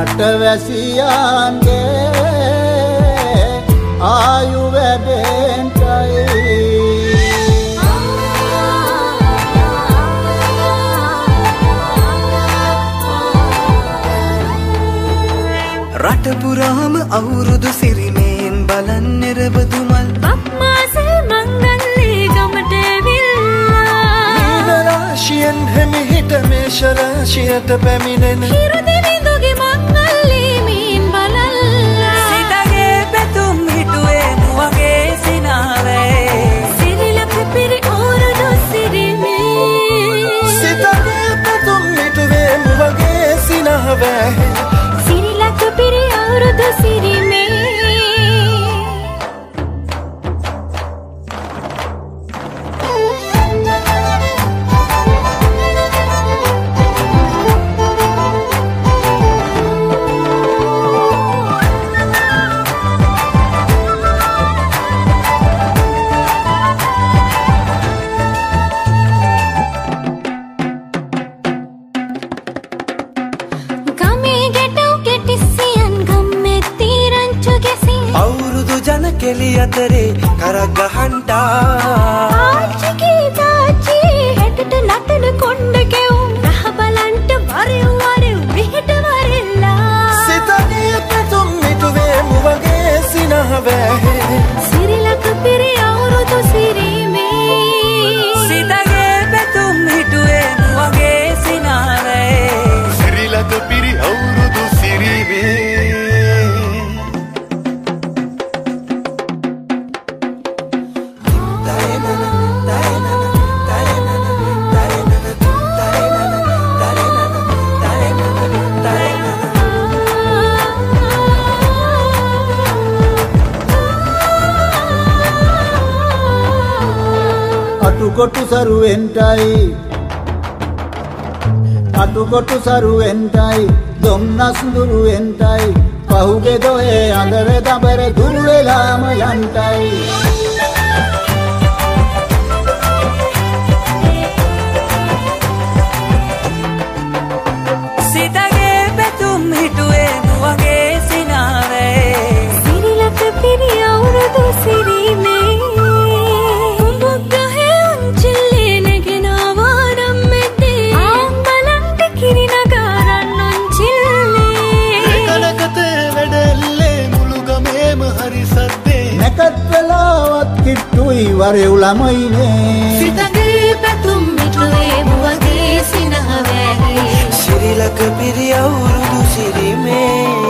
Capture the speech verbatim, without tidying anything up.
රටවැසියන්ගේ ආයු වැඩෙන්ටයි රට පුරාම අවුරුදු සිරිමෙන් බලන්නේ රබදුමල් බක්මාසේ මංගල්ලේ ගමට ඇවිල්ලා මීන රාශියෙන් හිමිහිට මේෂ රාශියට පැමිණෙන හිරු දිවිඳුගේ මංගල්ලේ මීන් බලල්ලා සිතගේ පැතුම් හිටුවේ මුවගේ සිනාවේ සිරිලක පිරි අවුරුදු සිරිමේ සිතගේ පැතුම් හිටුවේ මුවගේ සිනාවේ සිරිලක පිරි අවුරුදු සිරිමේ කෙලි අතරේ කරක් ගහන්ටා ආච්චි තාච්චි හෙටට නටන කොණ්ඩ කෙවුම් රහ බලන්ට වරෙව් වරෙව් මෙහෙට වරෙල්ලා සිතගේ පැතුම් මිටුවේ මුවගේ සිනහවේ සිරිලක පිරි අවුරුදු සිරිමේ සිතගේ පැතුම් හිටුවේ මුවගේ සිනාවේ සිරිලක පිරි අවුරුදු සිරිමේ අටුකොටු සරුවෙන්ටයි අටුකොටු සරුවෙන්ටයි දුම්නස් දුරුවෙන්ටයි පහුගේ දොහේ අඳර දබර දුරු වෙලාම යන්ටයි සිතගේ පැතුම් හිටුවේ මුවගේ සිනාවේ සිරිලක පිරි අවුරුදු සිරිමේ නැකත් වෙලාවත් කිට්ටුයි වරෙව් ළමයිනේ සිතගේ පැතුම් මිටුවේ මුවගේ සිනහවැහි සිරිලක පිරි අවුරුදු සිරිමේ